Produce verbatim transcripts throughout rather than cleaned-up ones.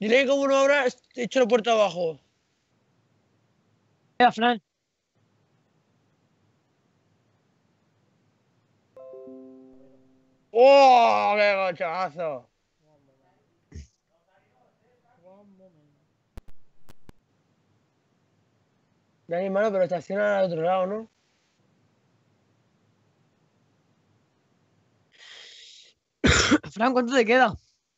Dile que como no abra, echo la puerta abajo. Mira, Fran. ¡Oh, qué cochazo! Dani, hermano, pero estaciona al otro lado, ¿no? Fran, ¿cuánto te queda?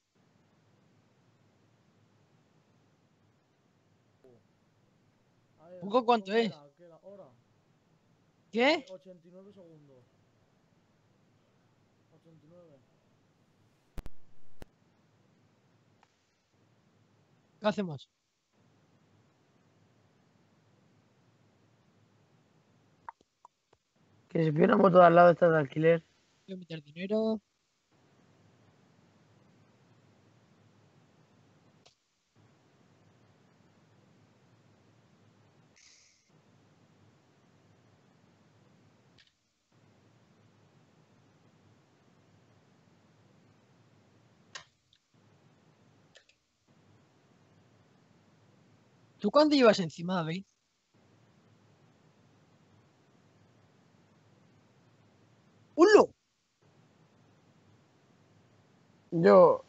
A ver, ¿Poco cuánto ¿cuánto es? era? ¿Qué era? ¿Hora? ¿Qué? Eh, ochenta y nueve segundos. ochenta y nueve. ¿Qué hacemos? Que se pide una moto de al lado esta de alquiler. Voy a meter dinero. ¿Tú cuándo llevas encima, David? ¡Hulo! Yo,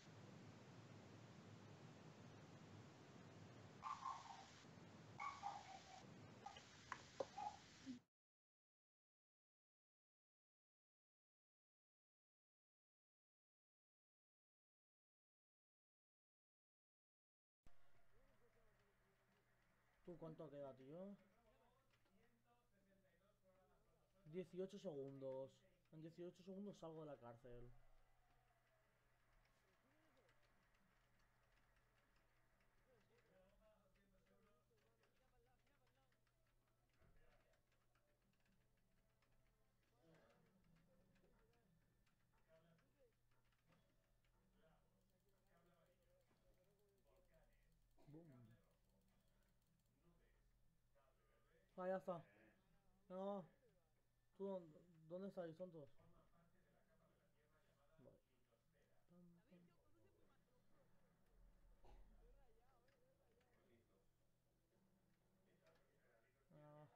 ¿Tú cuánto queda, tío? dieciocho segundos. En dieciocho segundos salgo de la cárcel. Boom. Ah, ya está. No. ¿Tú dónde, dónde estáis, tontos? Vale. Pam, pam. Ah,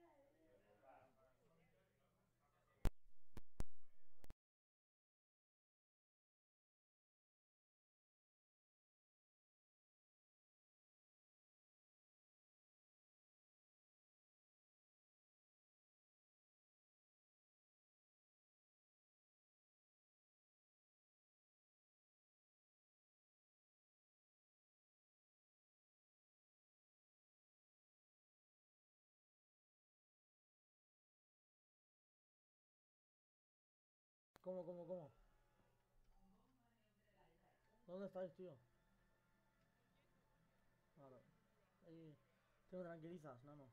¿Cómo, cómo, cómo? ¿Dónde estáis, tío? Vale. Ahí. Te me tranquilizas, nano.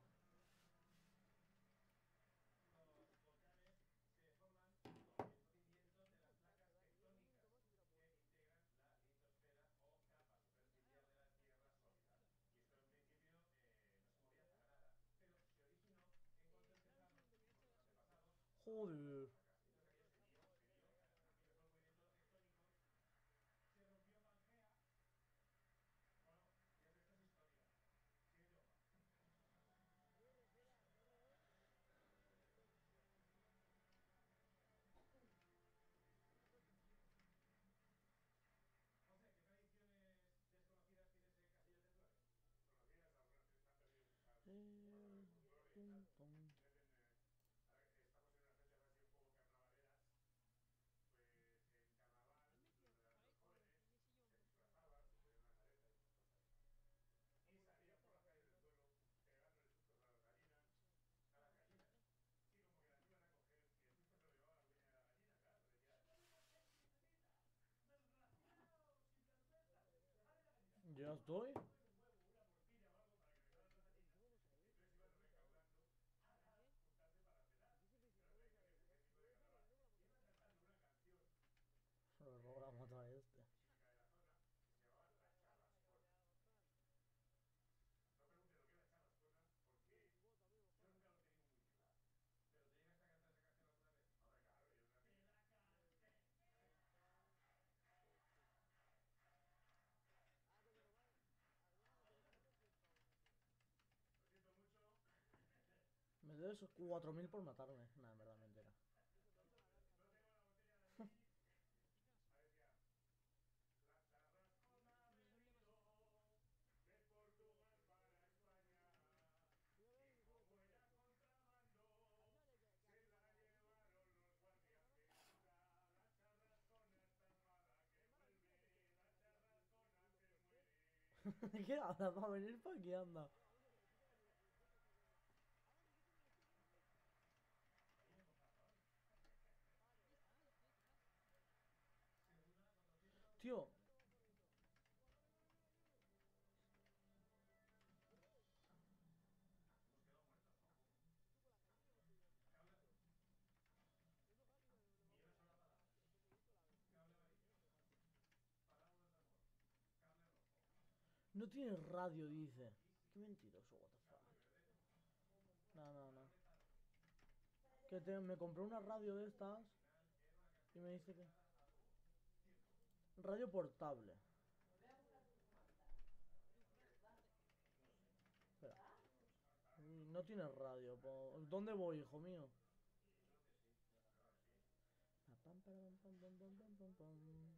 Joder. Eh, pum, pum. ¿Ya estoy? Se lo robo la moto a este. de esos cuatro mil por matarme. Nada, en verdad, mentira. ¿Qué anda? ¿Va a venir para qué anda? Tío. No tiene radio, dice. Qué mentiroso, what the fuck. No, no, no. Que te- me compré una radio de estas y me dice que... Radio portable. Espera. Mm, No tiene radio. po- ¿Dónde voy, hijo mío? Pa, pam, param, pam, pam, pam, pam, pam, pam.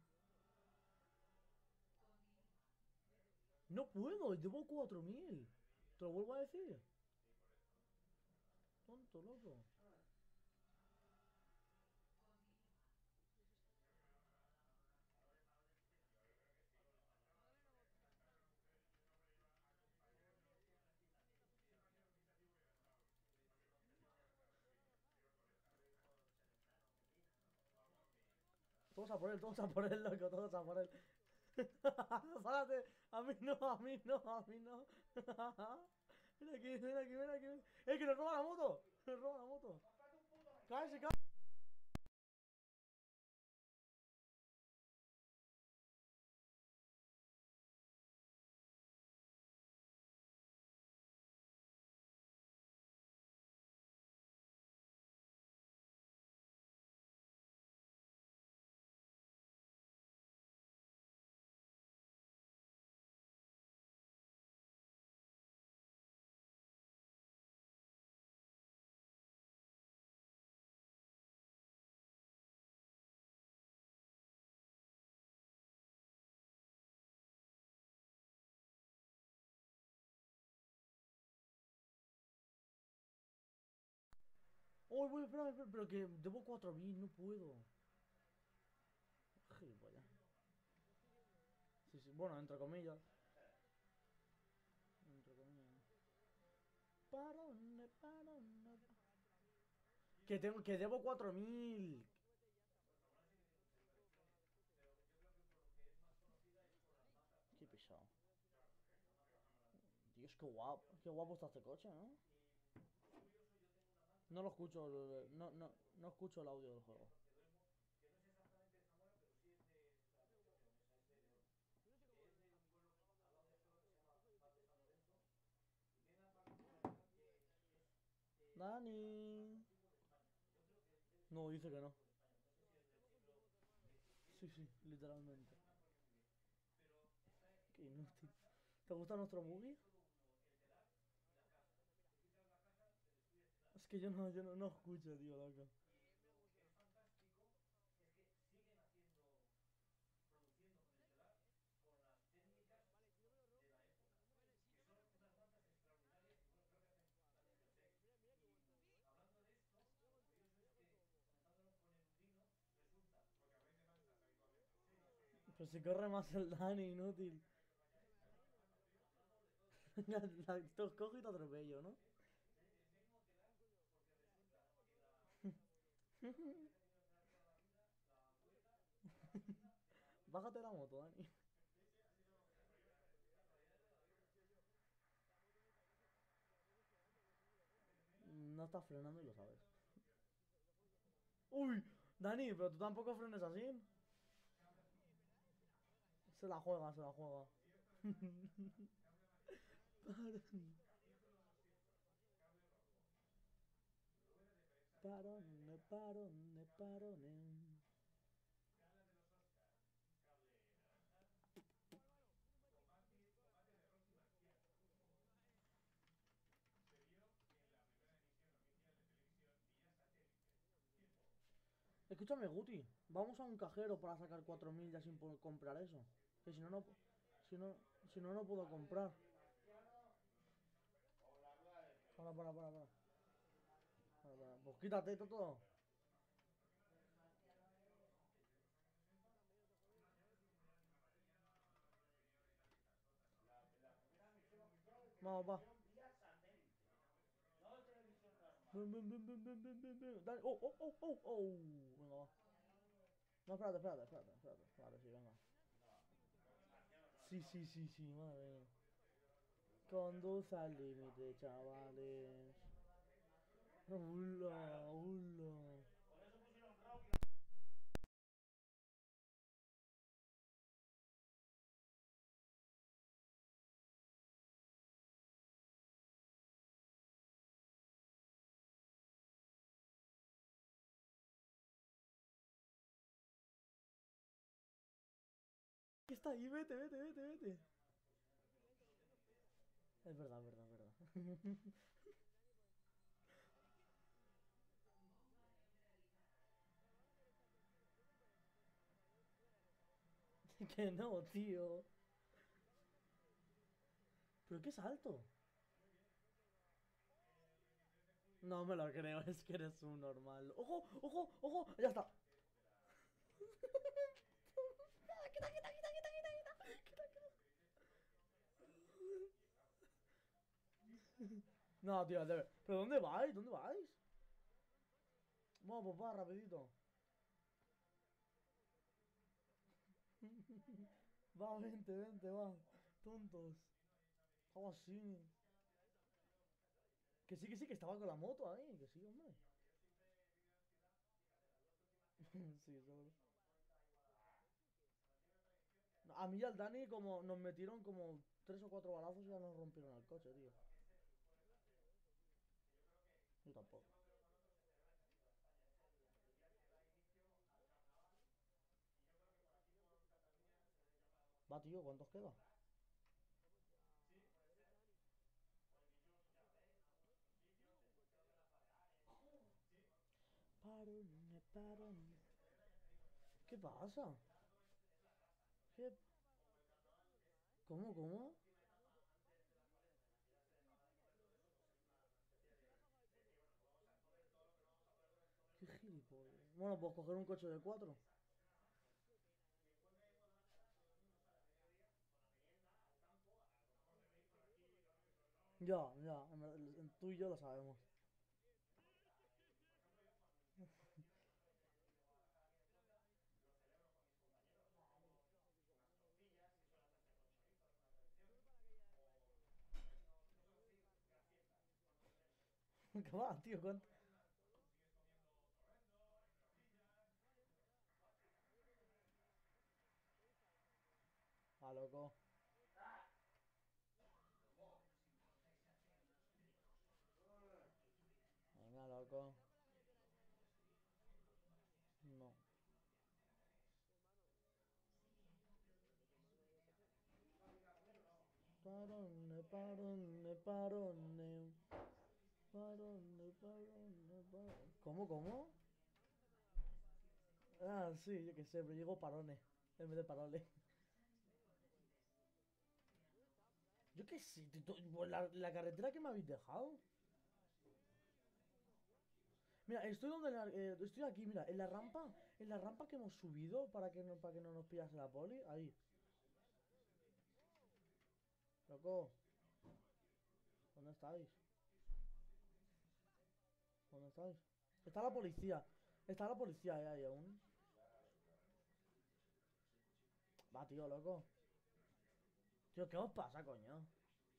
No puedo, llevo cuatro mil. Te lo vuelvo a decir. Tonto, loco. Todos a por él, todos a por él, loco, todos a por él. Párate, a mí no, a mí no, a mí no. Ven aquí, ven aquí, ven aquí. ¡Eh, que nos roba la moto! ¡Nos roba la moto! ¡Cállese, cállese! ¡Oh, voy, espera, espera, pero que debo cuatro mil, no puedo! Gilipollas. Sí, sí, bueno, entre comillas. Entre comillas. Parone, parone. Que tengo, que debo cuatro mil. Qué pesado. Dios, qué guapo. Qué guapo está este coche, ¿no? No lo escucho, el- no, no, no escucho el audio del juego. Dani. No, dice que no. Sí, sí, literalmente. Qué inútil. ¿Te gusta nuestro movie? Es que yo no, yo no, no escucho, tío, loco. Pero si corre más el Dani, inútil. La- Te cojo y te atropello, ¿no? Bájate la moto, Dani. No estás frenando y lo sabes. ¡Uy! Dani, pero tú tampoco frenes así. Se la juega, se la juega. Parone, parone, parone. Escúchame, Guti. Vamos a un cajero para sacar cuatro mil ya sin po- comprar eso. Que si no, no... Si no, si no, no puedo comprar. Para, para, para, para. Para, para. Pues quítate esto todo. Vamos, va. Bum, bum, bum, bum, bum, bum, bum, bum. Dale. Oh, oh, oh, oh, oh. Venga, va. No, espérate, espérate, espérate, espérate. Vale, sí, venga. Sí, sí, sí, sí, madre mía. Conduce al límite, chavales. Hola, hola. ¿Qué está ahí? Vete, vete, vete, vete. Es verdad, es verdad, es verdad. Que no, tío. ¿Pero qué salto? No me lo creo, es que eres un normal. ¡Ojo, ojo, ojo! ¡Ya está! ¡Quita, quita, quita, quita, quita, quita! ¡Quita, quita! No, tío, de ver- ¿Pero dónde vais? ¿Dónde vais? Vamos, pues va, rapidito. Va, vente, vente, va. Tontos. Vamos así. Que sí, que sí, que estaba con la moto ahí. Que sí, hombre. Sí, seguro. A mí y al Dani como nos metieron como tres o cuatro balazos y ya nos rompieron el coche, tío. Yo tampoco. Va, tío, ¿cuántos queda? Parone, parone. ¿Qué pasa? ¿Qué? ¿Cómo, cómo? Qué gilipollas. Bueno, pues coger un coche de cuatro. Ya, ya, en verdad, en- tú y yo lo sabemos. ¿Qué va, tío? ¿Cuánto? Ah, loco. Venga, loco. No. Parone, parone, parone. Parone, parone, parone. ¿Cómo, cómo? Ah, sí, yo qué sé, pero llegó parone. En vez de parole. Yo qué sé, tío, tú- la, la carretera que me habéis dejado. Mira, estoy donde la- eh, estoy aquí, mira, en la rampa, en la rampa que hemos subido para que no, para que no nos pillase la poli, ahí. Loco, ¿dónde estáis? ¿Dónde estáis? Está la policía. Está la policía ahí, ahí aún. Va, tío, loco. Tío, ¿qué os pasa, coño?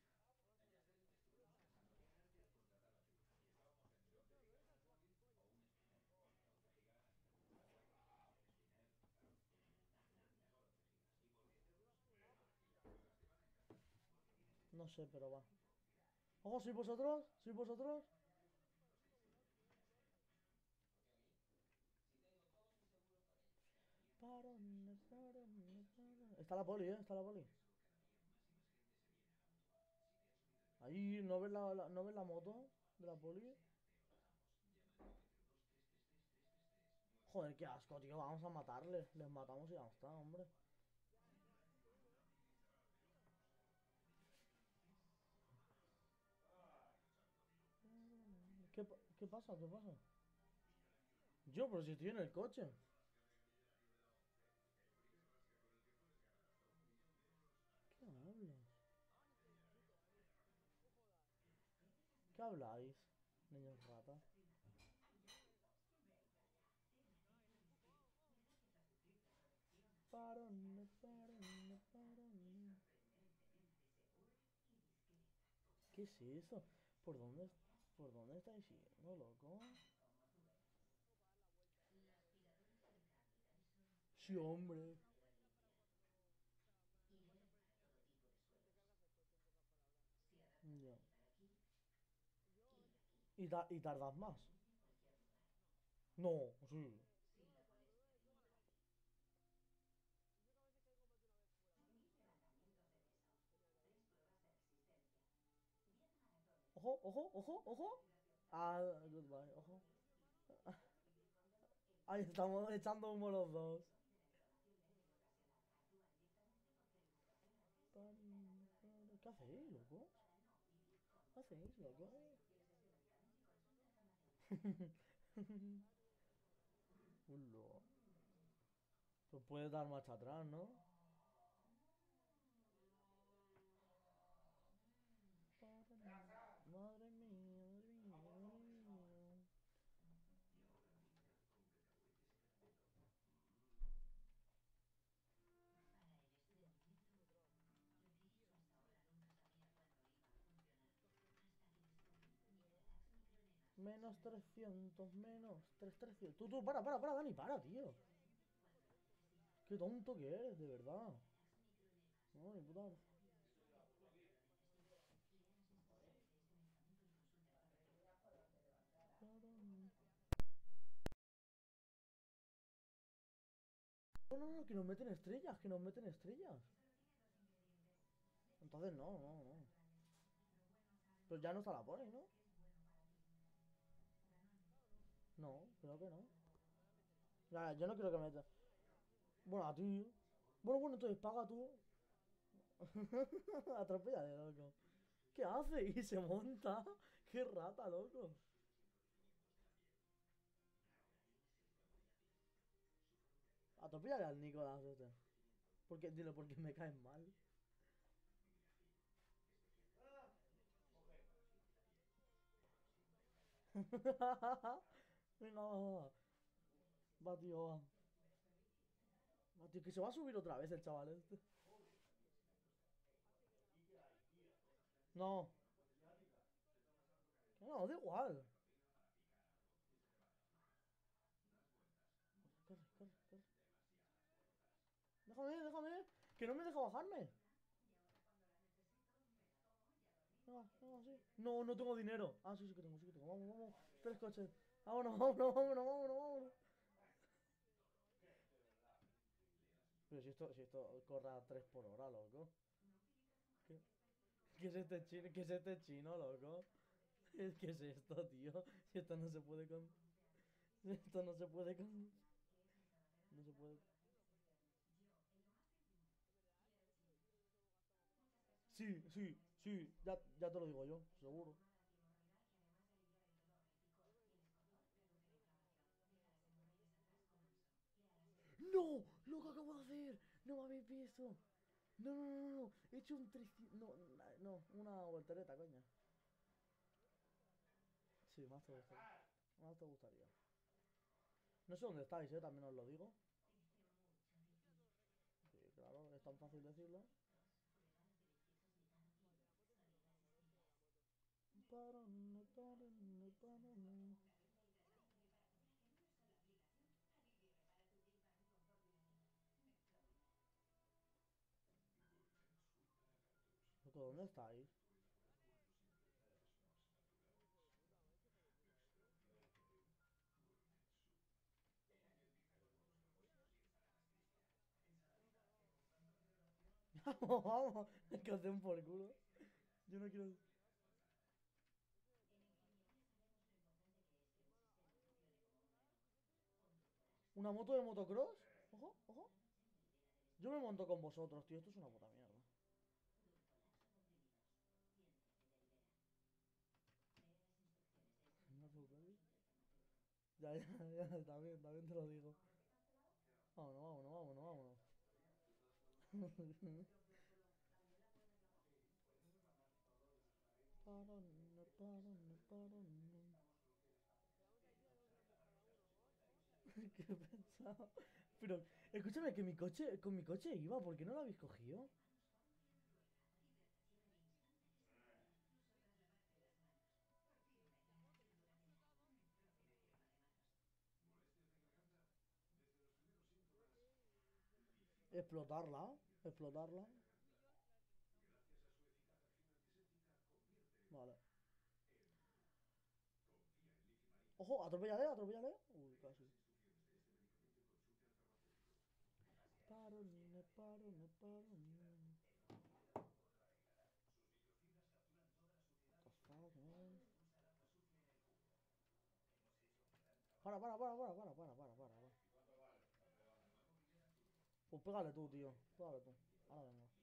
No sé, pero va. Ojo, ¿sois vosotros? ¿Sois vosotros? Parón, parón, parón. Está la poli, eh, está la poli. Ahí, ¿no ves la, la- ¿no ves la moto de la poli? Joder, qué asco, tío. Vamos a matarles. Les matamos y ya está, hombre. ¿Qué, pa- qué pasa? ¿Qué pasa? Yo, pero si estoy en el coche. ¿Qué hablas? ¿Qué habláis, niños ratas? Parón, parón, parón. ¿Qué es eso? ¿Por dónde, por dónde estáis yendo, loco? Sí, hombre. Ya. ¿Y, ta- y tardas más? No, sí. Ojo, ojo, ojo, ojo. Ah, goodbye, ojo. Ahí estamos echando humo los dos. ¿Qué hacéis, loco? ¿Qué hacéis, loco? Ulo. Pues puedes dar marcha atrás, ¿no? Madre mía, madre mía, madre mía. Menos trescientos, menos tres trescientos. Tú, tú, para, para, para, Dani, para, tío. Qué tonto que eres, de verdad. No, ni puta. No, no, no, que nos meten estrellas, que nos meten estrellas. Entonces no, no, no. Pero ya no está la pone, ¿no? No, creo que no. Ya, yo no quiero que me metas. Bueno, a ti. Bueno, bueno, entonces paga tú. Atropéllale, loco. ¿Qué hace? Y se monta. Qué rata, loco. Atropéllale al Nicolás este. Porque, dile, porque me caen mal. Venga, va, va, va. Va, tío, va. Va, tío, que se va a subir otra vez el chaval este. No. Que no, da igual. Corre, corre, corre. Déjame, déjame. Que no me deja bajarme. Venga, venga, sí. No, no tengo dinero. Ah, sí, sí que tengo, sí que tengo. Vamos, vamos. Tres coches. Vámonos, vámonos, vámonos, vámonos, vámonos. Pero si esto, si esto corre a tres por hora, loco. ¿Qué, qué es este chino? ¿Qué es este chino, loco? ¿Qué es esto, tío? Si esto no se puede con... si esto no se puede con... No se puede... Sí, sí, sí. Ya, ya te lo digo yo, seguro. ¡No! ¡Lo que acabo de hacer! ¡No me habéis visto! No, no, no, no, no. He hecho un trescientos... No, no, una voltereta, coña. Sí, más te gustaría. Más te gustaría. No sé dónde estáis, eh, también os lo digo. Sí, claro, es tan fácil decirlo. Parón, parón, parón. Loco, ¿dónde estáis? Vamos, vamos. Que os den por culo. Yo no quiero... ¿Una moto de motocross? Ojo, ojo. Yo me monto con vosotros, tío. Esto es una puta mierda. No te preocupes. Ya, ya, ya. También, también te lo digo. Vámonos, vámonos, vámonos, vámonos. Parón, parón, parón. Qué pesado. Pero, escúchame, que mi coche, con mi coche iba, ¿por qué no lo habéis cogido? Explotarla, explotarla. Vale. Ojo, atropéllale, atropéllale. Uy, casi. Parón, parón, parón. What the fuck, man? Para, para, para, para, para, para, para, para. Pues pégale tú, tío. Pégale tú. Ahora vengo.